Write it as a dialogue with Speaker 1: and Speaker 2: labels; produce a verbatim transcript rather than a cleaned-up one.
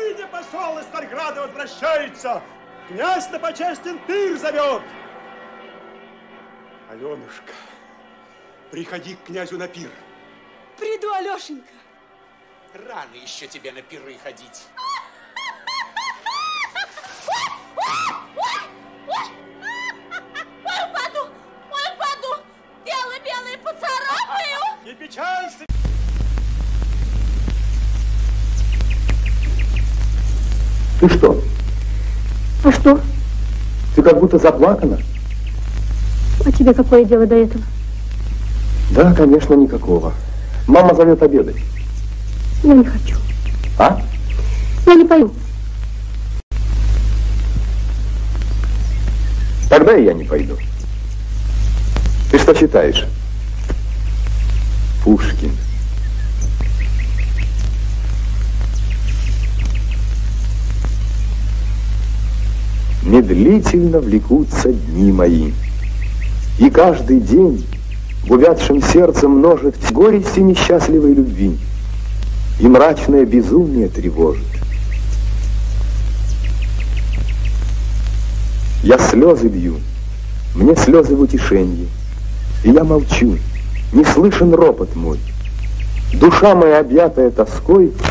Speaker 1: Ныне посол из Царьграда возвращается. Князь на почестен пир зовет. Аленушка, приходи к князю на пир.
Speaker 2: Приду, Алешенька.
Speaker 3: Рано еще тебе на пиры ходить.
Speaker 2: Ой, упаду, ой, упаду. Белый-белый поцарапаю.
Speaker 1: Не печалься.
Speaker 4: Ты что?
Speaker 5: А что?
Speaker 4: Ты как будто заплакана.
Speaker 5: А тебе какое дело до этого?
Speaker 4: Да, конечно, никакого. Мама зовет обедать.
Speaker 5: Я не хочу.
Speaker 4: А?
Speaker 5: Я не пою.
Speaker 4: Тогда и я не пойду. Ты что читаешь? Пушкин. Медлительно влекутся дни мои, и каждый день в увядшем сердце множит горести несчастливой любви, и мрачное безумие тревожит. Я слезы бью, мне слезы в утешенье, и я молчу, не слышен ропот мой. Душа моя, объятая тоской,